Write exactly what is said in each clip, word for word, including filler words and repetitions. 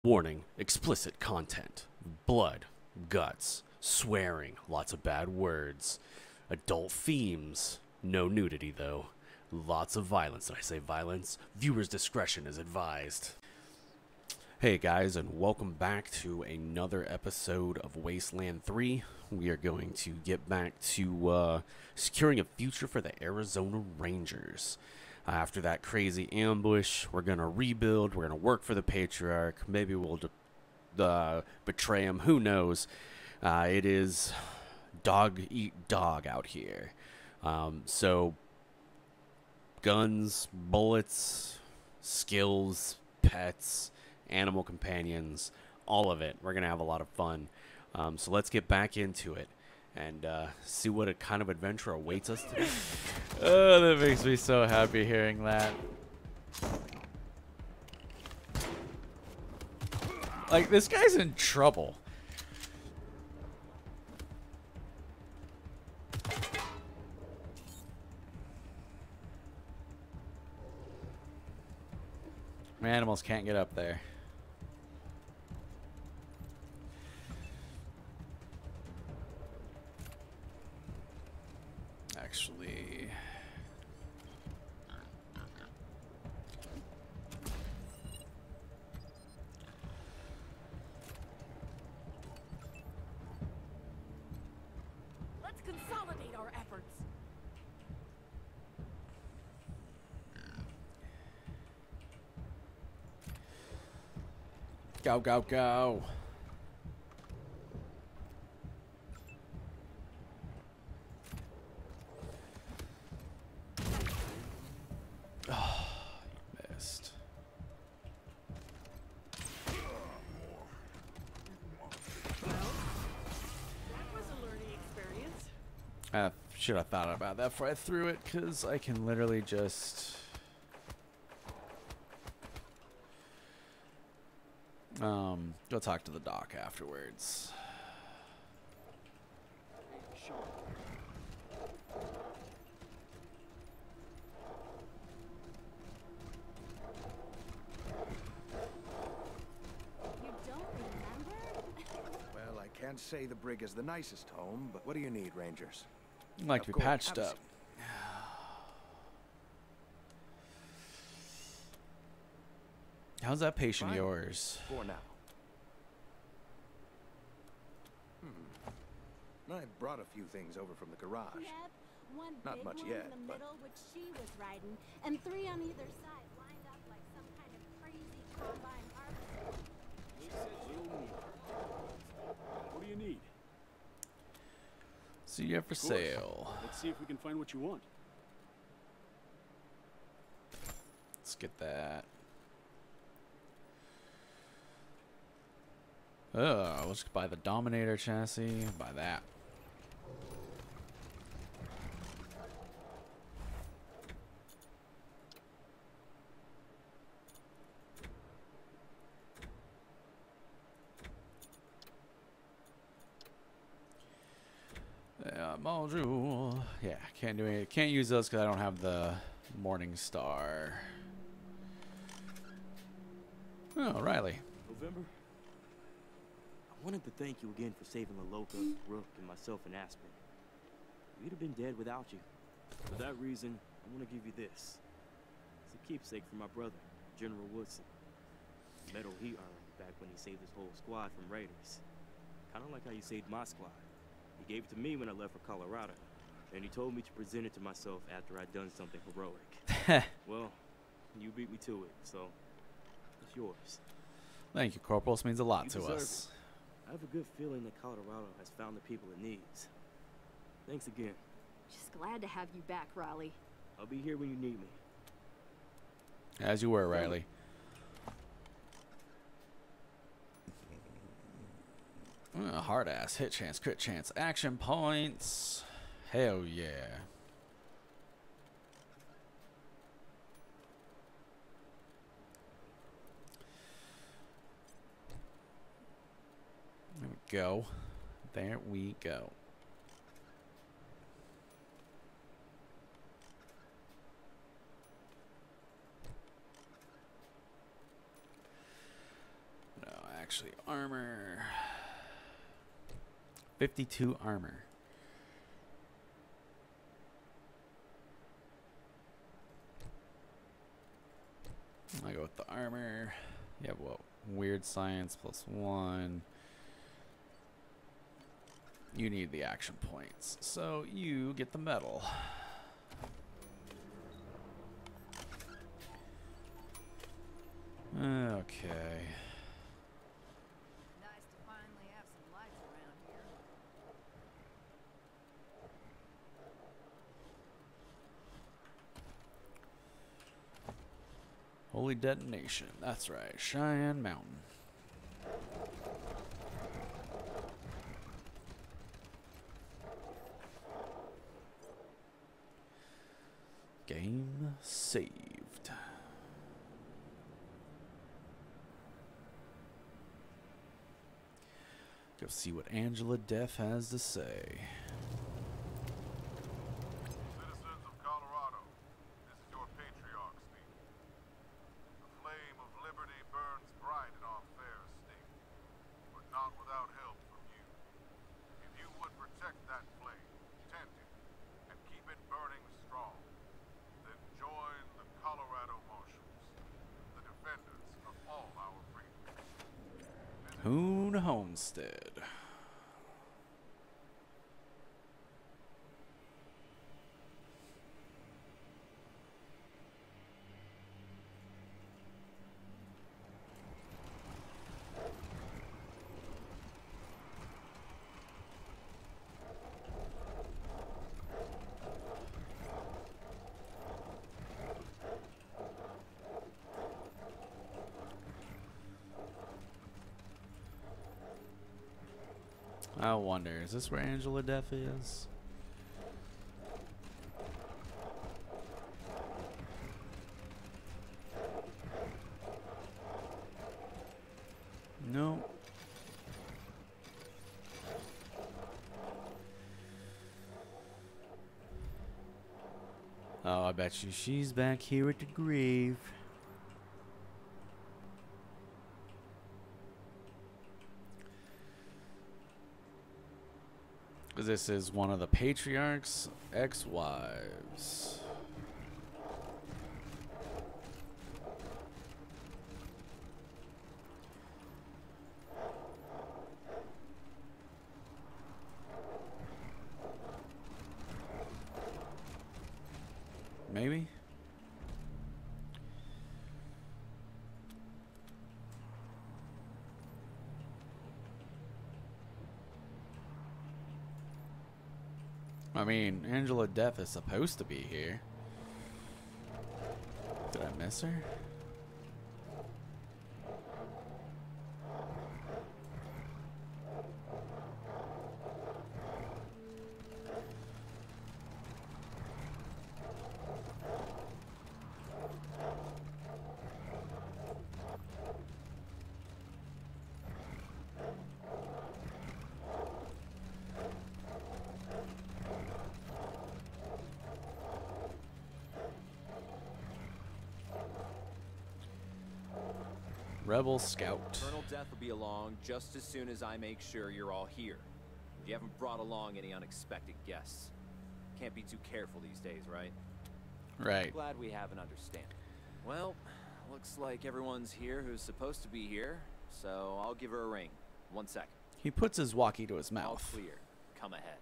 Warning, explicit content. Blood, guts, swearing, lots of bad words, adult themes. No nudity, though. Lots of violence. Did I say violence? Viewers' discretion is advised. Hey guys, and welcome back to another episode of Wasteland three. We are going to get back to uh, securing a future for the Arizona Rangers. Uh, after that crazy ambush, we're going to rebuild, we're going to work for the Patriarch, maybe we'll uh, betray him, who knows. Uh, it is dog eat dog out here. Um, so, guns, bullets, skills, pets, animal companions, all of it. We're going to have a lot of fun. Um, so let's get back into it and uh, see what a kind of adventure awaits us today. Oh, that makes me so happy hearing that. Like, this guy's in trouble. My animals can't get up there. Actually, let's consolidate our efforts. go, go, go. Oh, you missed. That was a learning experience. I should have thought about that before I threw it, because I can literally just... Um, go talk to the doc afterwards. You don't remember? Well, I can't say the brig is the nicest home, but what do you need, Rangers? I'd like Of to be course, patched have a up. How's that patient of Fine. yours? For now. Hmm. I brought a few things over from the garage. Yep, one Not big much one yet, in the but- middle, which she was riding, and three on either side, lined up like some kind of crazy combine harvester. What do you need? See you for Of course. sale. Let's see if we can find what you want. Let's get that. Oh, let's buy the Dominator chassis. Buy that. Yeah, module. Yeah, can't do it. Can't use those because I don't have the Morning Star. Oh, Riley. November, I wanted to thank you again for saving Laloka, Rook, and myself in Aspen. We'd have been dead without you. For that reason, I want to give you this. It's a keepsake for my brother, General Woodson. The medal he earned back when he saved his whole squad from raiders. Kind of like how you saved my squad. He gave it to me when I left for Colorado, and he told me to present it to myself after I'd done something heroic. Well, you beat me to it, so it's yours. Thank you, Corporal. This means a lot You to deserve us. I have a good feeling that Colorado has found the people it needs. Thanks again. Just glad to have you back, Raleigh. I'll be here when you need me. As you were, Riley. Uh, hard ass, hit chance, crit chance, action points. Hell yeah. There we go. There we go. actually, armor. fifty-two armor. I go with the armor. You have what? Weird science plus one. You need the action points, so you get the medal. Okay. Nice to finally have some lights around here. Holy detonation. That's right. Cheyenne Mountain. Game saved. Go see what Angela Deaf has to say. Citizens of Colorado, this is your patriarch speaking. The flame of liberty burns bright in our fair state, but not without help from you. If you would protect that flame, tend it, and keep it burning strong, then join the Colorado Marshals, the defenders of all our freedoms. Hoon Homestead. I wonder, is this where Angela Deaf is? No. Oh, I bet you she's back here at the grave. This is one of the patriarch's ex-wives. Maybe? I mean, Angela Deaf is supposed to be here. Did I miss her? Rebel Scout. Colonel Death will be along just as soon as I make sure you're all here. You haven't brought along any unexpected guests. Can't be too careful these days, right? Right. Glad we have an understanding. Well, looks like everyone's here who's supposed to be here, so I'll give her a ring. One second. He puts his walkie to his All mouth. clear. Come ahead.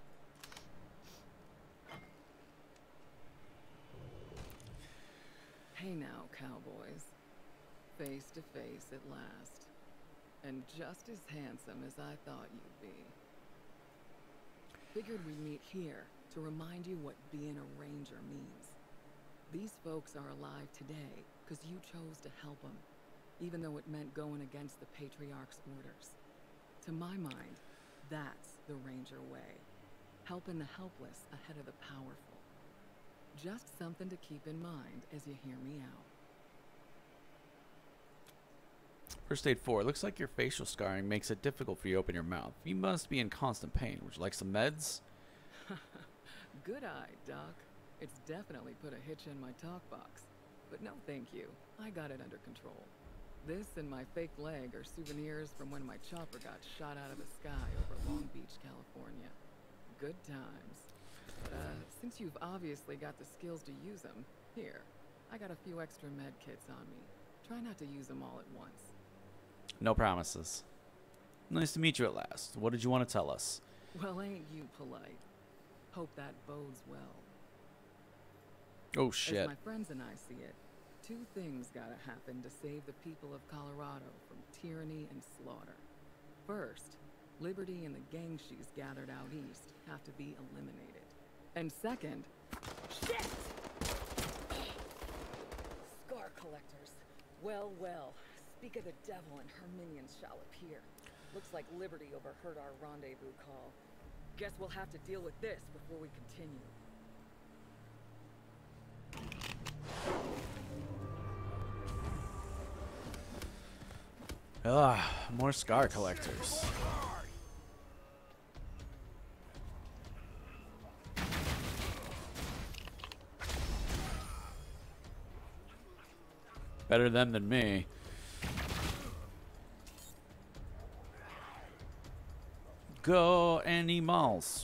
Hey now, cowboys. Face to face at last. And just as handsome as I thought you'd be. Figured we'd meet here to remind you what being a ranger means. These folks are alive today because you chose to help them, even though it meant going against the Patriarch's orders. To my mind, that's the ranger way. Helping the helpless ahead of the powerful. Just something to keep in mind as you hear me out. First aid four. Looks like your facial scarring makes it difficult for you to open your mouth. You must be in constant pain. Would you like some meds? Good eye, Doc. It's definitely put a hitch in my talk box. But no thank you. I got it under control. This and my fake leg are souvenirs from when my chopper got shot out of the sky over Long Beach, California. Good times. Uh, since you've obviously got the skills to use them, here, I got a few extra med kits on me. Try not to use them all at once. No promises. Nice to meet you at last. What did you want to tell us? Well, ain't you polite? Hope that bodes well. Oh, shit. As my friends and I see it, two things gotta happen to save the people of Colorado from tyranny and slaughter. First, Liberty and the gang she's gathered out east have to be eliminated. And second... Shit! Scar collectors. Well, well. Speak of the devil and her minions shall appear. Looks like Liberty overheard our rendezvous call. Guess we'll have to deal with this before we continue. Ah, more scar collectors. Better them than me. Go animals.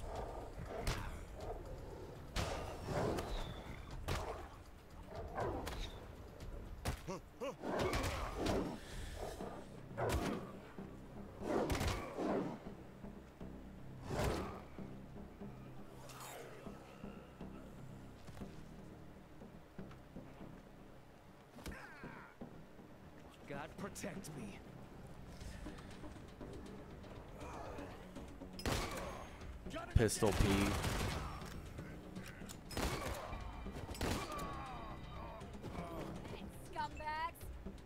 God protect me. Pistol P. Scumbags.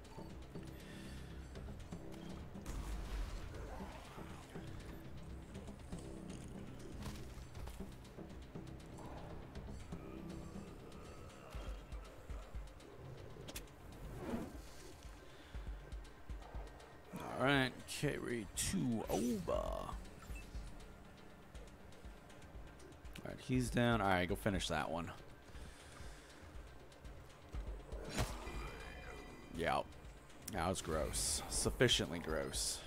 All right, carry two over. Alright, he's down. Alright, go finish that one. Yeah. That was gross. Sufficiently gross.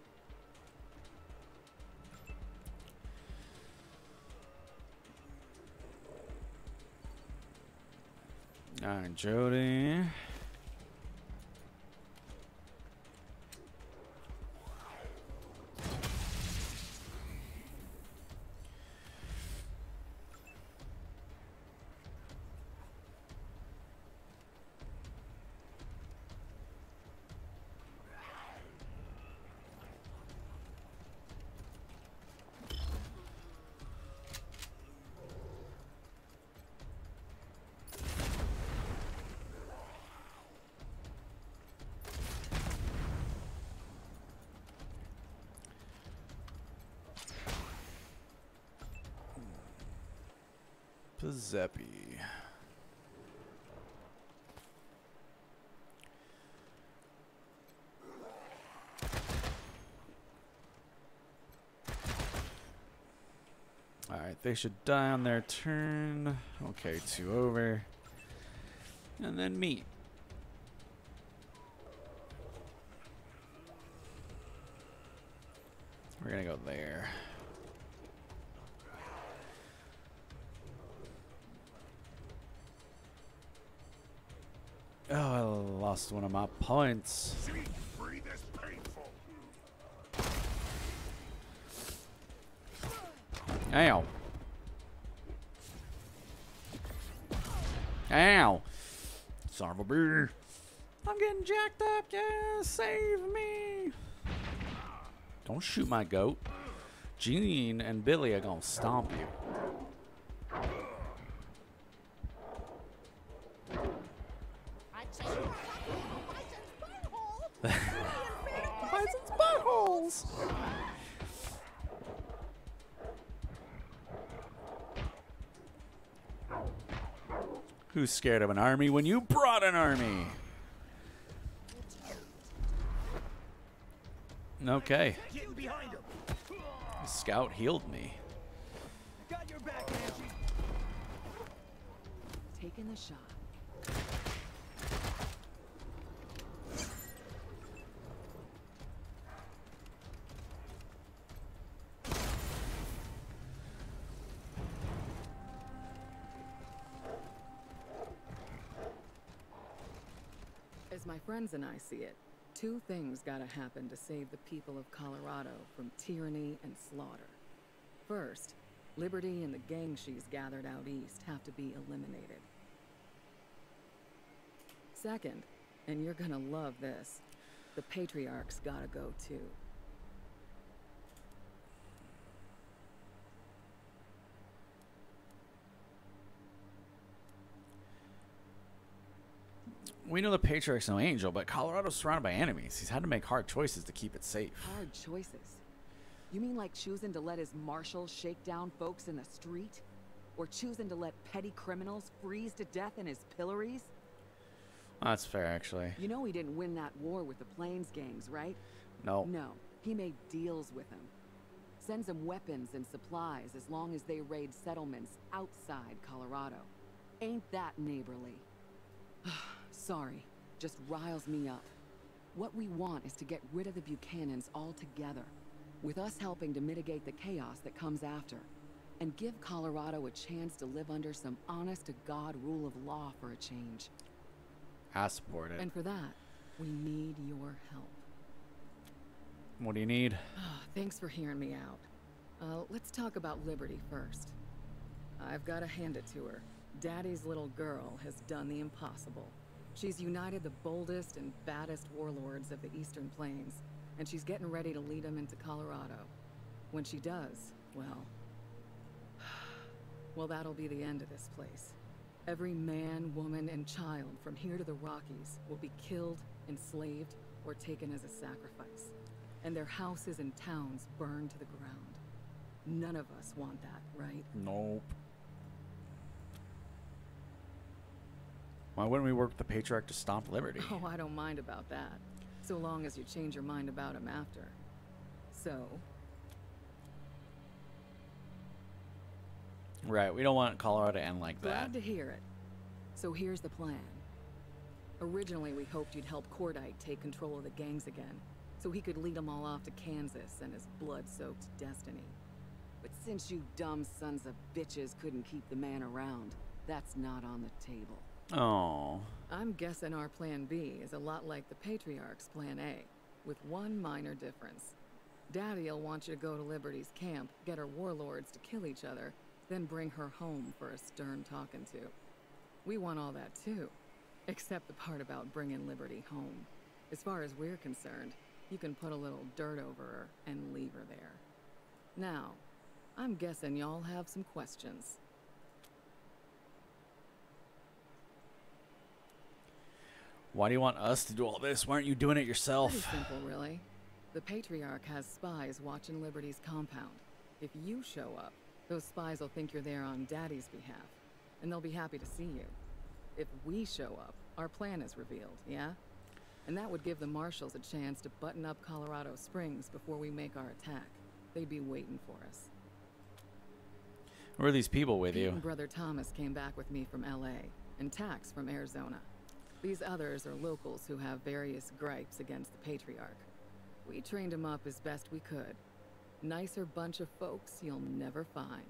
Alright, Jody. Giuseppe. Alright, they should die on their turn. Okay, two over. And then meat. We're gonna go there. Oh, I lost one of my points. Breathe is painful. Ow. Ow. Son of a beer. I'm getting jacked up, yeah. Save me. Don't shoot my goat. Gene and Billy are gonna stomp you. Bison's buttholes. Who's scared of an army when you brought an army? Okay. The scout healed me. Got your back, Angie. Taking the shot. As my friends and I see it, two things gotta happen to save the people of Colorado from tyranny and slaughter. First, Liberty and the gang she's gathered out east have to be eliminated. Second, and you're gonna love this, the Patriarch's gotta go too. We know the Patriarch's no angel, but Colorado's surrounded by enemies. He's had to make hard choices to keep it safe. Hard choices? You mean like choosing to let his marshals shake down folks in the street? Or choosing to let petty criminals freeze to death in his pillories? That's fair, actually. You know he didn't win that war with the Plains gangs, right? No. No, he made deals with them. Sends them weapons and supplies as long as they raid settlements outside Colorado. Ain't that neighborly? Sorry, just riles me up. What we want is to get rid of the Buchanans altogether, with us helping to mitigate the chaos that comes after, and give Colorado a chance to live under some honest-to-God rule of law for a change. I support it. And for that, we need your help. What do you need? Thanks for hearing me out. Uh, let's talk about Liberty first. I've got to hand it to her. Daddy's little girl has done the impossible. She's united the boldest and baddest warlords of the Eastern Plains, and she's getting ready to lead them into Colorado. When she does, well... well, that'll be the end of this place. Every man, woman, and child from here to the Rockies will be killed, enslaved, or taken as a sacrifice. And their houses and towns burned to the ground. None of us want that, right? Nope. Why wouldn't we work with the Patriarch to stomp Liberty? Oh, I don't mind about that. So long as you change your mind about him after. So... Right, we don't want Colorado to end like that. Glad to hear it. So here's the plan. Originally, we hoped you'd help Cordite take control of the gangs again, so he could lead them all off to Kansas and his blood-soaked destiny. But since you dumb sons of bitches couldn't keep the man around, that's not on the table. Oh. I'm guessing our plan B is a lot like the Patriarch's plan A, with one minor difference. Daddy'll want you to go to Liberty's camp, get her warlords to kill each other, then bring her home for a stern talking to. We want all that too, except the part about bringing Liberty home. As far as we're concerned, you can put a little dirt over her and leave her there. Now, I'm guessing y'all have some questions. Why do you want us to do all this? Why aren't you doing it yourself? Pretty simple, really. The Patriarch has spies watching Liberty's compound. If you show up, those spies will think you're there on Daddy's behalf, and they'll be happy to see you. If we show up, our plan is revealed, yeah? And that would give the Marshals a chance to button up Colorado Springs before we make our attack. They'd be waiting for us. Who are these people with Pete you? and Brother Thomas came back with me from L A, and Tax from Arizona. These others are locals who have various gripes against the Patriarch. We trained them up as best we could. Nicer bunch of folks you'll never find.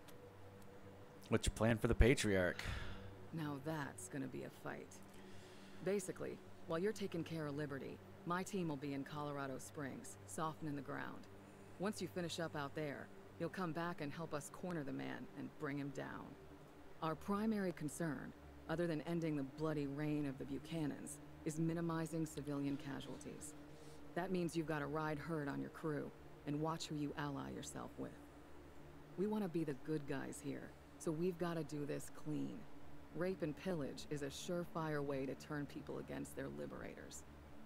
What's your plan for the Patriarch? Now that's gonna be a fight. Basically, while you're taking care of Liberty, my team will be in Colorado Springs, softening the ground. Once you finish up out there, you'll come back and help us corner the man and bring him down. Our primary concern, other than ending the bloody reign of the Buchanans, is minimizing civilian casualties. That means you've got to ride herd on your crew and watch who you ally yourself with. We want to be the good guys here, so we've got to do this clean. Rape and pillage is a surefire way to turn people against their liberators.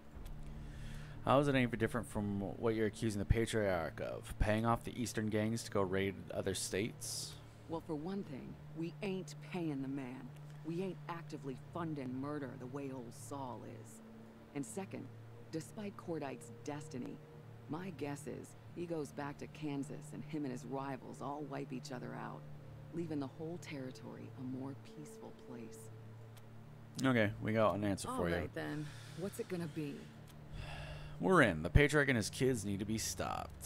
How is it any different from what you're accusing the Patriarch of? Paying off the Eastern gangs to go raid other states? Well, for one thing, we ain't paying the man. We ain't actively funding murder the way old Saul is. And second, despite Cordite's destiny, my guess is he goes back to Kansas and him and his rivals all wipe each other out, leaving the whole territory a more peaceful place. Okay, we got an answer for All you. right then, what's it gonna be? We're in. The Patriarch and his kids need to be stopped.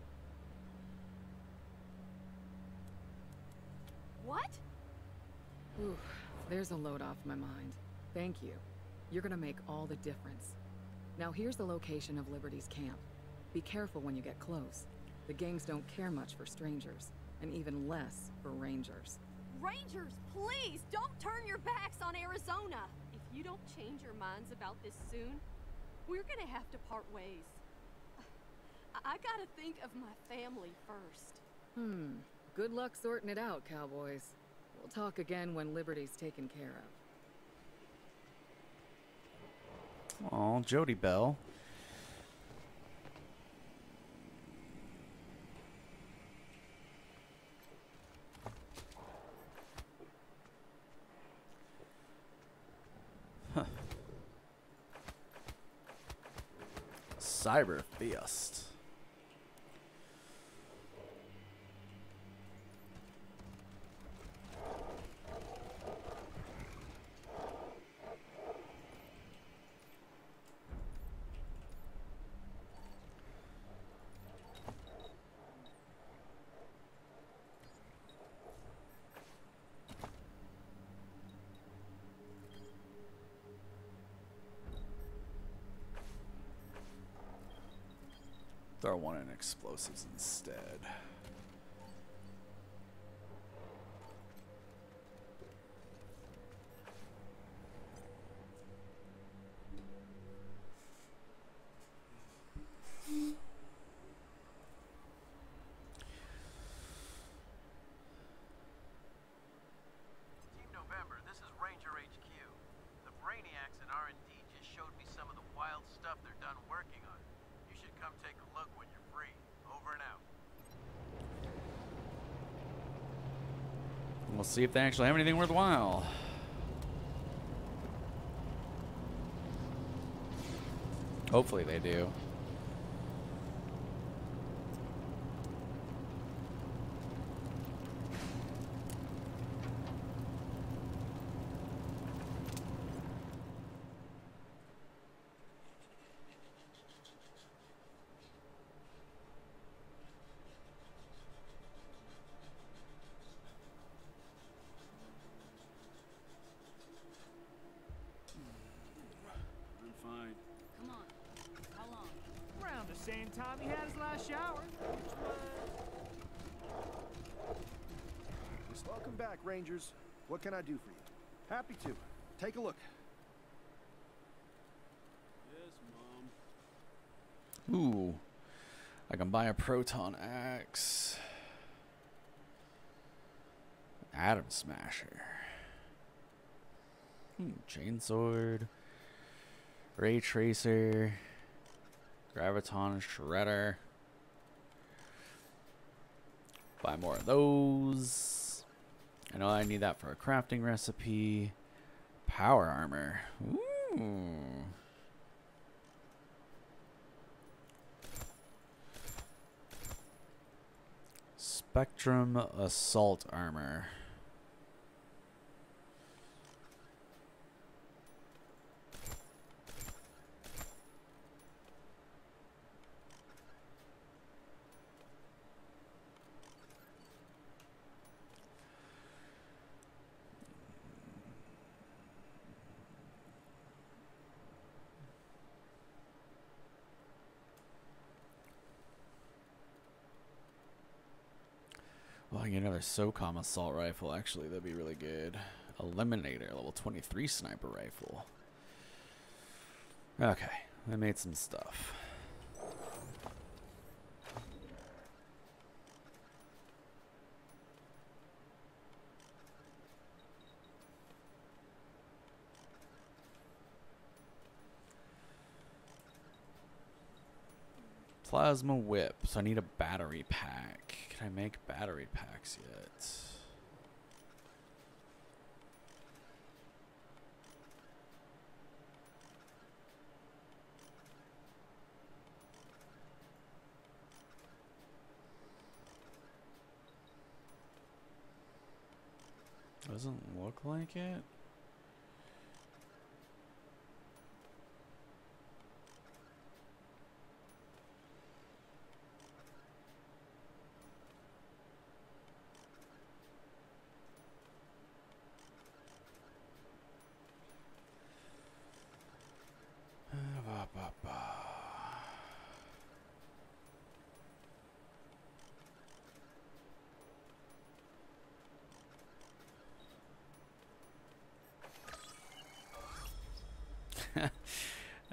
What? Ooh, there's a load off my mind. Thank you. You're gonna make all the difference. Now here's the location of Liberty's camp. Be careful when you get close. The gangs don't care much for strangers, and even less for rangers. Rangers, please don't turn your backs on Arizona. If you don't change your minds about this soon, we're gonna have to part ways. I, I gotta think of my family first. Hmm. Good luck sorting it out, cowboys. We'll talk again when Liberty's taken care of. Oh, Jody Bell. Huh. Cyber Theist. Throw one in explosives instead. Team November, this is Ranger H Q. The Brainiacs and R and D just showed me some of the wild stuff they're done working on. You should come take a look when you're free. Over and out. We'll see if they actually have anything worthwhile. Hopefully they do. I'm fine. Come on. How long? Around the same time he had his last shower. Which was... Welcome back, Rangers. What can I do for you? Happy to. Take a look. Yes, Mom. Ooh. I can buy a proton axe. Atom Smasher. Hmm, Chainsword. Ray Tracer. Graviton Shredder. Buy more of those. I know I need that for a crafting recipe. Power armor. Ooh. Spectrum assault armor. Well, I can get another SOCOM assault rifle. Actually, that'd be really good. Eliminator, level twenty-three sniper rifle. Okay, I made some stuff. Plasma whip. So I need a battery pack. Can I make battery packs yet? Doesn't look like it.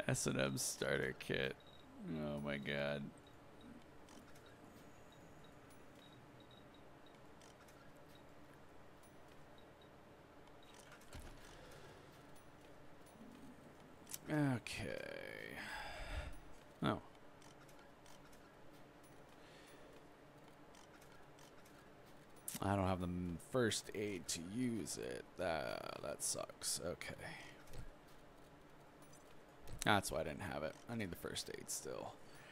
S and M starter kit. Oh my god. Okay. Oh. I don't have the m- first aid to use it. That, that sucks. Okay. That's why I didn't have it. I need the first aid still.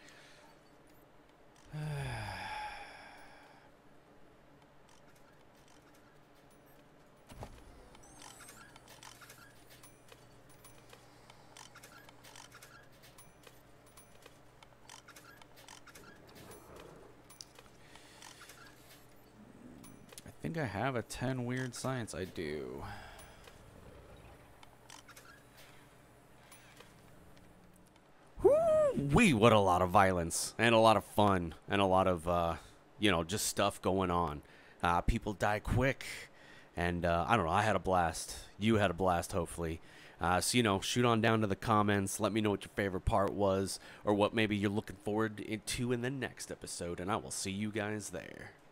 I think I have a ten weird science. I do. Wee, what a lot of violence and a lot of fun and a lot of, uh, you know, just stuff going on. Uh, people die quick, and uh, I don't know. I had a blast. You had a blast, hopefully. Uh, so, you know, shoot on down to the comments. Let me know what your favorite part was or what maybe you're looking forward to in the next episode, and I will see you guys there.